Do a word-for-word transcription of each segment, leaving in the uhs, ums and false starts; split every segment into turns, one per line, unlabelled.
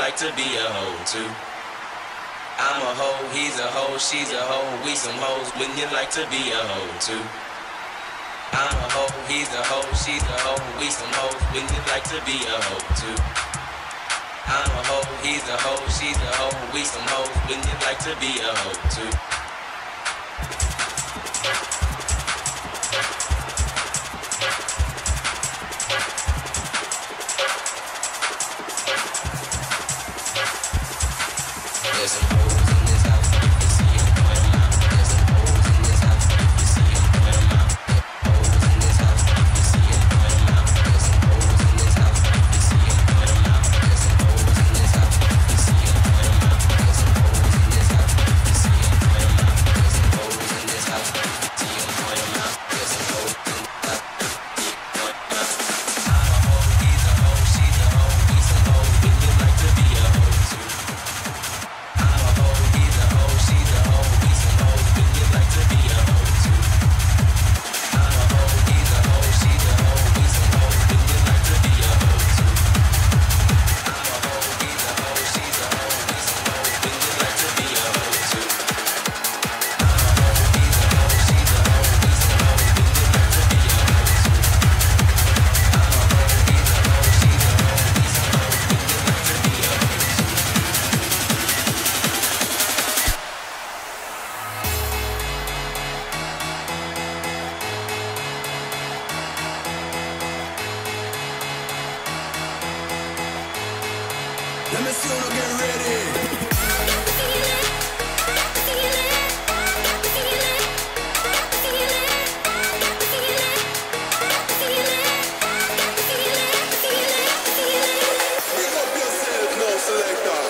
like to be a hoe too. I'm a hoe, he's a hoe, she's a hoe, we some hoes. Wouldn't you like to be a hoe too? I'm a hoe, he's a hoe, she's a hoe, we some hoes. Wouldn't you like to be a hoe too? I'm a hoe, he's a hoe, she's a hoe, we some hoes. Wouldn't you like to be a hoe too? There's some hoes in this house, if you see them, point them out. There's some hoes in this house, if you see them, point them out. Hoes in this house, if you see them, point them out. There's some hoes in this house, if you see them, point them out. There's some hoes in this house, if you see them, point them out. There's some hoes in this house, if you see them, point them out. There's some hoes in this house, if you see them, point them out. There's some hoes in this house, if you see them, point them out. I'm a hoe, he's a hoe, she's a hoe, we some hoes. Wouldn't you like to be a hoe too? I'm a hoe, he's a hoe, she's a hoe, we some hoes. Wouldn't you like to be a hoe too? I'm a hoe, he's a hoe, she's a hoe, we some hoes. Wouldn't you like to be a hoe too? I'm a hoe, he's a hoe, she's a hoe, we some hoes. Wouldn't you like to be a hoe too? I'm a hoe, he's a hoe, she's a hoe, we some hoes. Wouldn't you like to be a hoe too? I'm a hoe, he's a hoe, she's a hoe, we some hoes. Wouldn't you like to be a hoe too?
Let me see you get ready. Pick up yourself now, selector.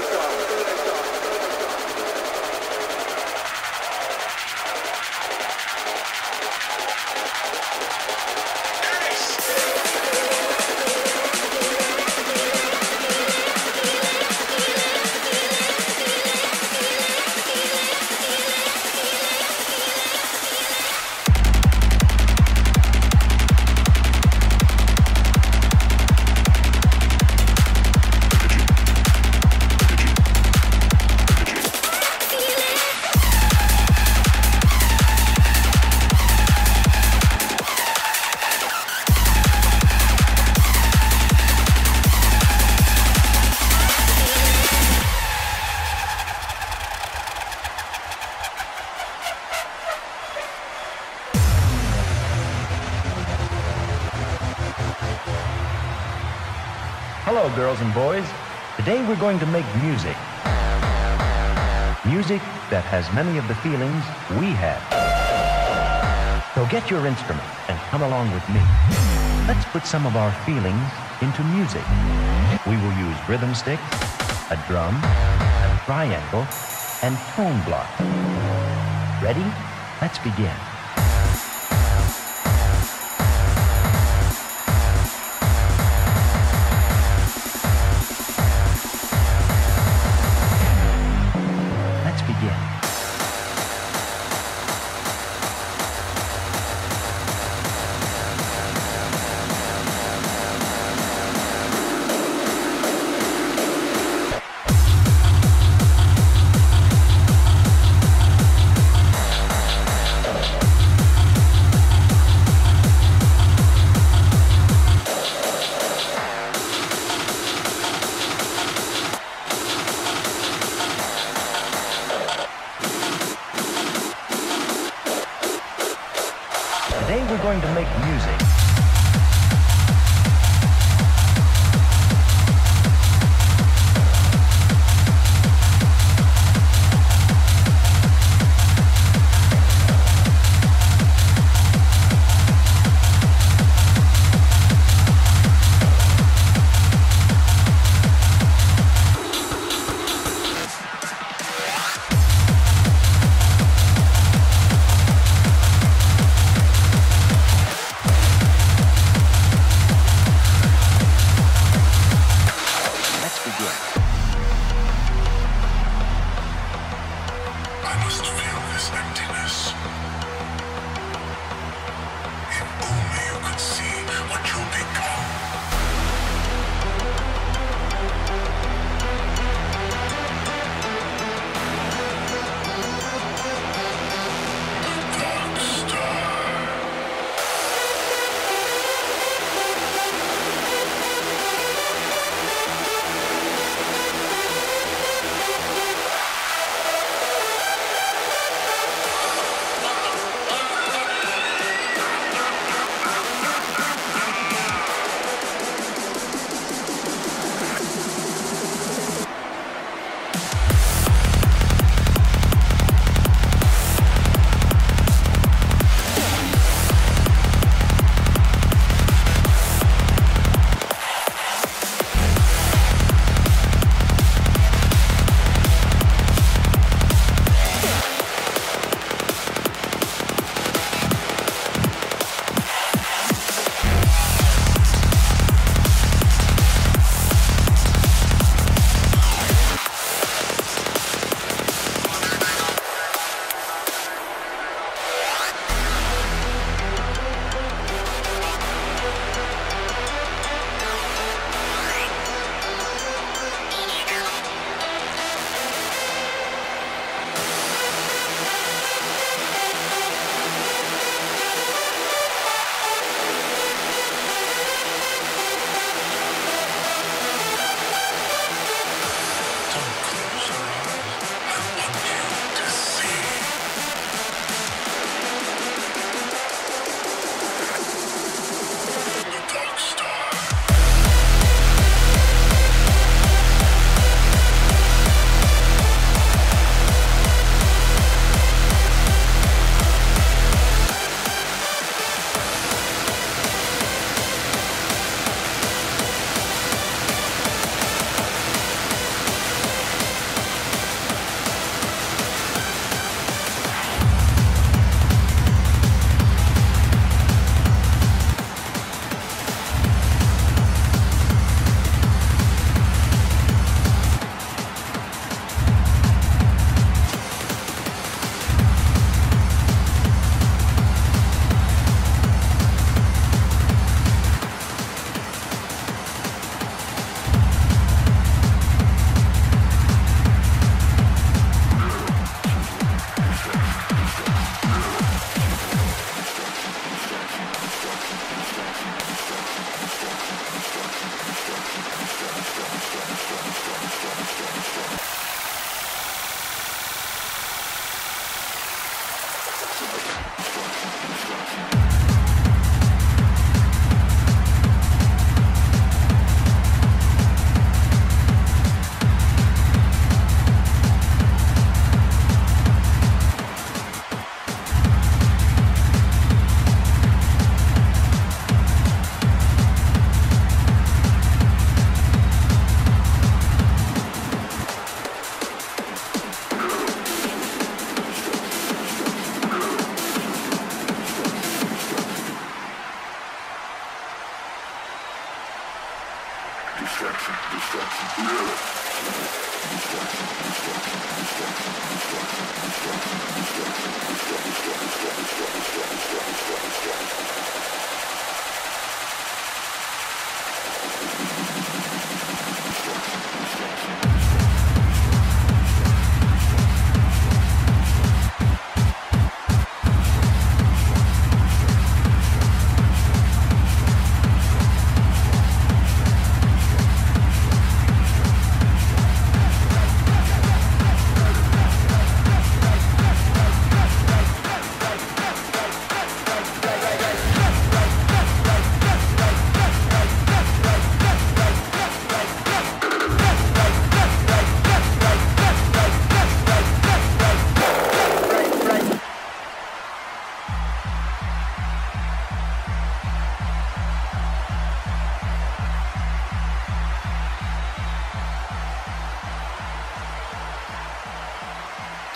Hello, girls and boys. Today we're going to make music. Music that has many of the feelings we have. So get your instrument and come along with me. Let's put some of our feelings into music. We will use rhythm sticks, a drum, a triangle, and tone blocks. Ready? Let's begin. Let's begin. Today we're going to make music.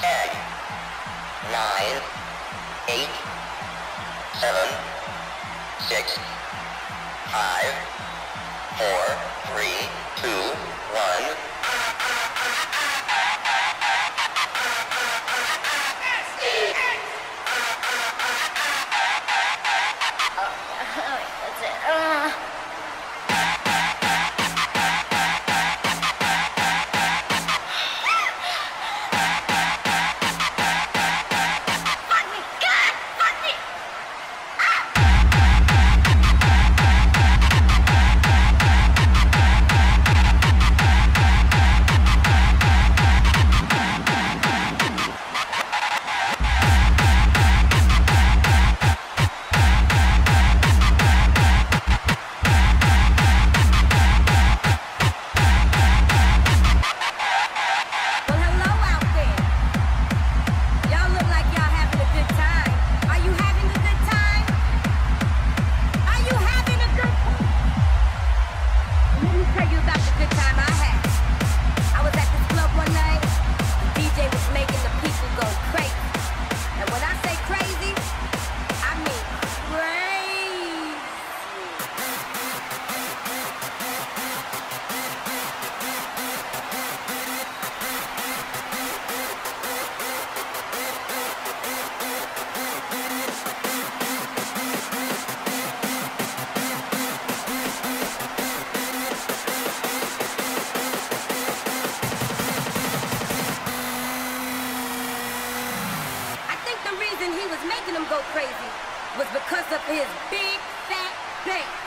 ten, nine, eight, seven, six, five, four, three, two, one.
That's it. Uh. He was making them go crazy was because of his big fat bass.